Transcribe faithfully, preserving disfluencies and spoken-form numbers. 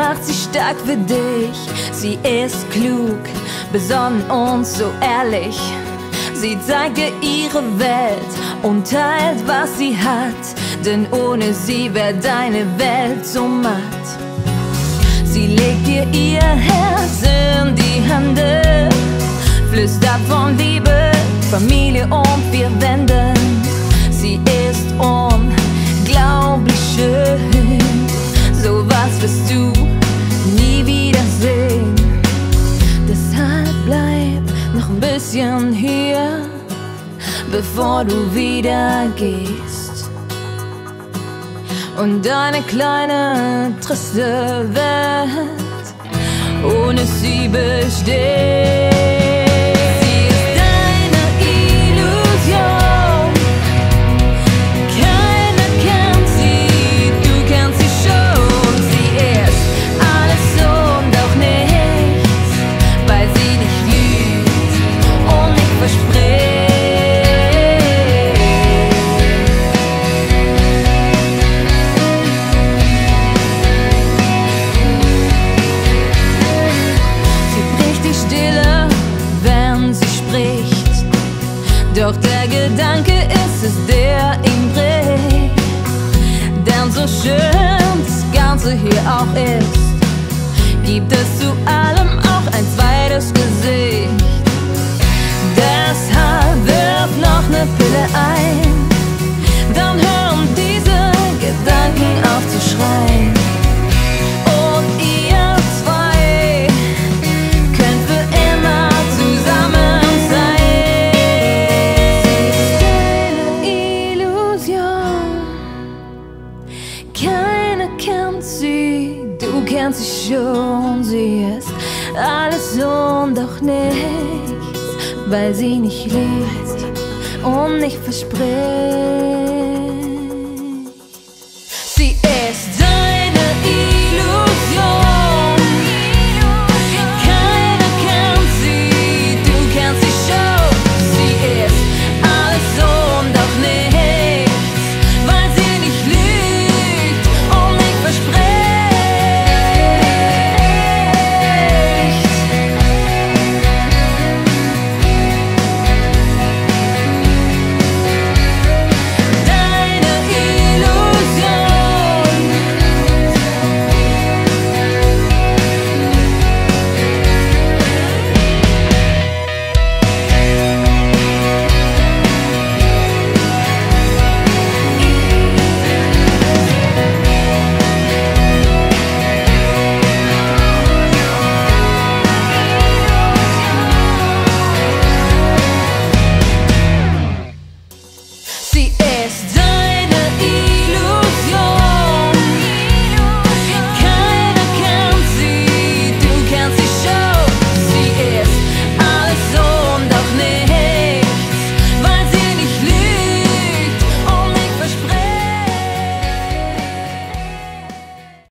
macht sie stark für dich. Sie ist klug, besonnen und so ehrlich. Sie zeigt dir ihre Welt und teilt, was sie hat, denn ohne sie wär deine Welt so matt. Sie legt dir ihr Herz in die Hände, flüstert von Liebe, Familie und vier Wänden. Sie ist unglaublich schön, sowas wirst du nie wiedersehen. Deshalb bleib noch ein bisschen hier, bevor du wieder gehst und deine kleine triste Welt ohne sie besteht. Doch der Gedanke ist es, der ihn bricht. Denn so schön das Ganze hier auch ist, gibt es zu allem auch ein zweites Gesicht. Deshalb wirf noch ne Pille ein, dann hören diese Gedanken auf zu schreien. Und ihr zwei könnt für immer zusammen sein. Keiner kennt sie, du kennst sie schon. Sie ist alles und doch nichts, weil sie nicht liebt und nicht verspricht.